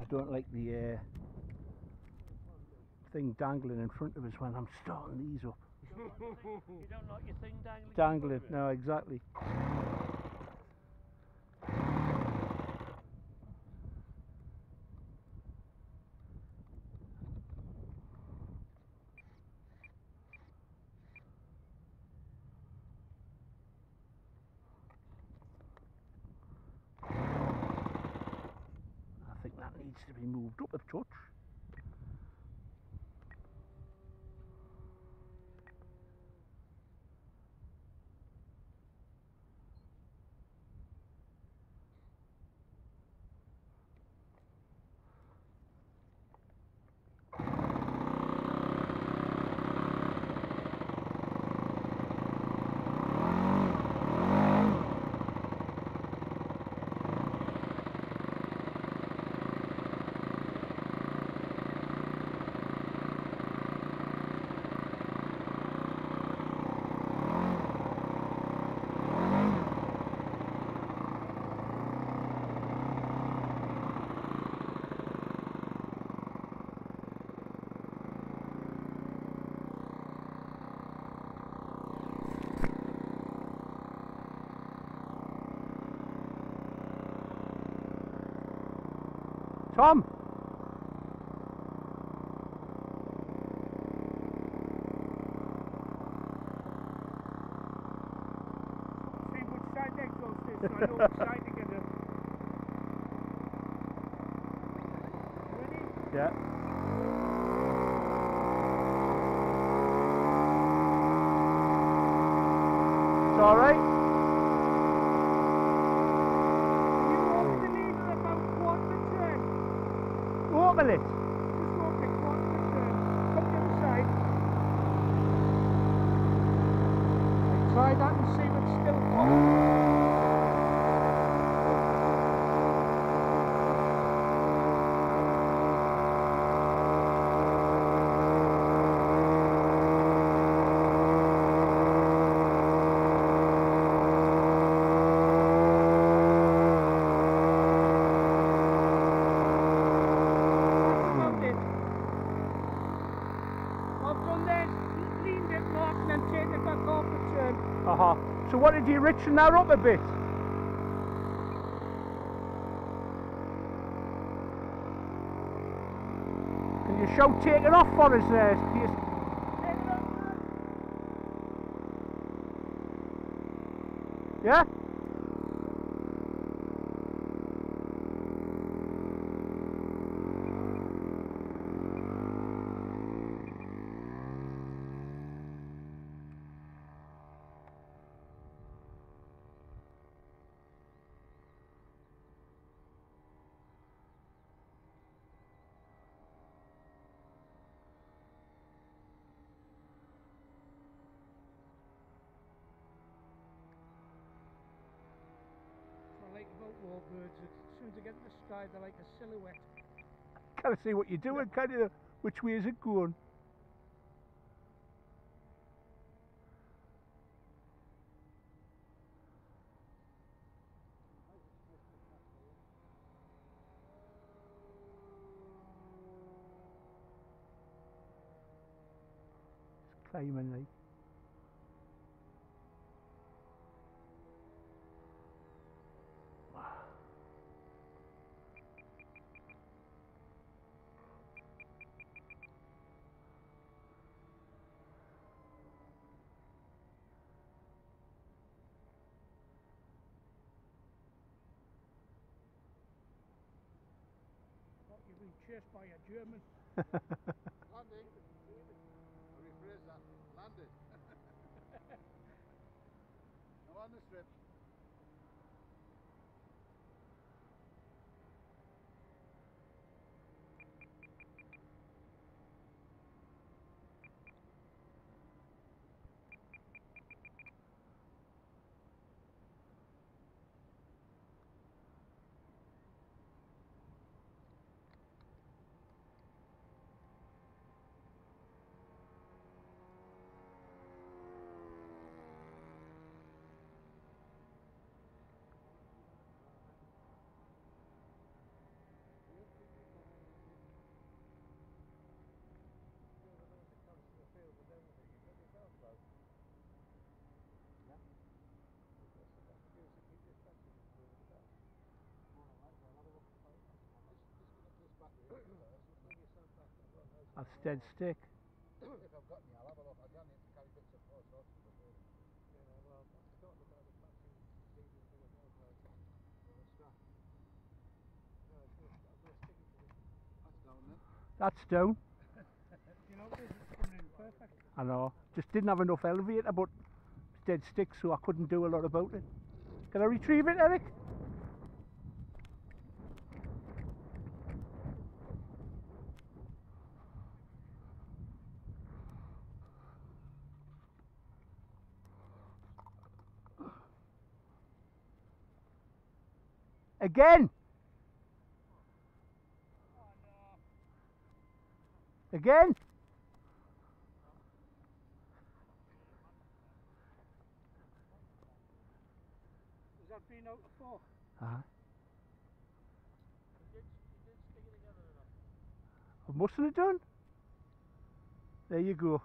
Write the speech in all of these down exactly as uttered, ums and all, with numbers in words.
don't like the uh, thing dangling in front of us when I'm starting these up. You don't like your thing dangling? Dangling, no, exactly. I think that needs to be moved up a touch. Tom! See which side the exhaust is, so I know which side to get it. Ready? Yeah. It's alright? You open the lever about quarter to turn. Open it! Just open it quarter to turn. Come to the other side. Try that and see if it's still on. Uh-huh. So what did you richen that up a bit? Can you show take it off for us there? Take it off. Yeah? I like about warbirds, as soon as they get in the sky, they're like a silhouette. Can't see what you're doing, can you? Which way is it going? It's climbing like. Thought you'd been chased by a German. Landing. I rephrase that. Landed. Now on the strip. That's dead stick. If I've got any, I'll have a look. I don't need to carry bits of all sorts of stuff. Yeah, well, I don't look at the patching leading to the wardrobe. Well, the strap. No, it's gonna, I'm gonna stick it to this. That's down then. That's down. You know, this is coming in perfect. I know. Just didn't have enough elevator, but it's dead stick, so I couldn't do a lot about it. Can I retrieve it, Eric? Again! Again? Has that been out before? Uh-huh. You did, you did stick it together enough. I mustn't have done. There you go.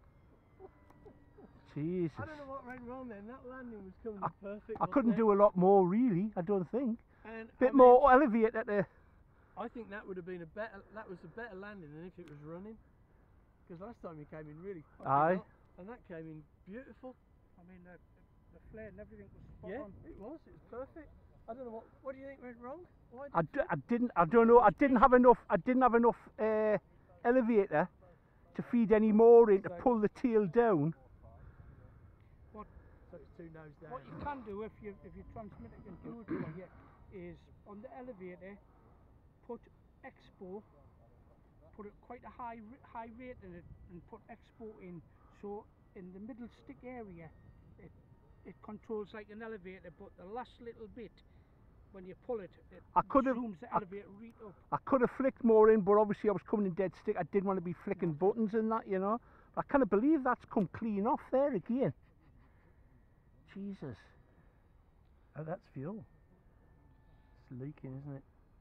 Jesus. I don't know what went wrong then. That landing was coming I, in perfect. I couldn't wasn't do a lot more, really. I don't think. And Bit I mean, more elevator to. I think that would have been a better. That was a better landing than if it was running. Because last time you came in really. fucking Aye. hot, and that came in beautiful. I mean, the, the, the flare and everything was spot Yeah, on. it was. It was perfect. I don't know what. What do you think went wrong? Why I, did d I didn't. I don't know. I didn't have enough. I didn't have enough uh, elevator to feed any more in to pull the tail down. What so it's two nose down? what you can do if you if your transmitter can do it for you is on the elevator put expo, put it quite a high r- high rate in it, and put expo in, so in the middle stick area it it controls like an elevator, but the last little bit when you pull it, it I could have. zooms the I, elevator right up. I could have flicked more in, but obviously I was coming in dead stick. I didn't want to be flicking buttons and that, you know. I can't believe that's come clean off there again. Jesus. Oh, that's fuel. It's leaking, isn't it?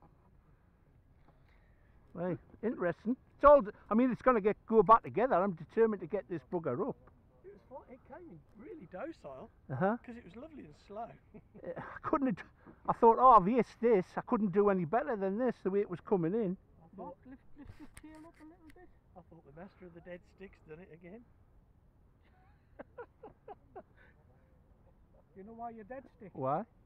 Right, interesting. It's all. I mean, it's going to get go back together. I'm determined to get this bugger up. It was fine. It came in really docile Uh huh. because it was lovely and slow. I couldn't. Have, I thought, oh, I've aced this. I couldn't do any better than this. The way it was coming in. I Mark, thought, lift, lift the tail up a little bit. I thought the master of the dead sticks done it again. You know why you're dead stick? Why?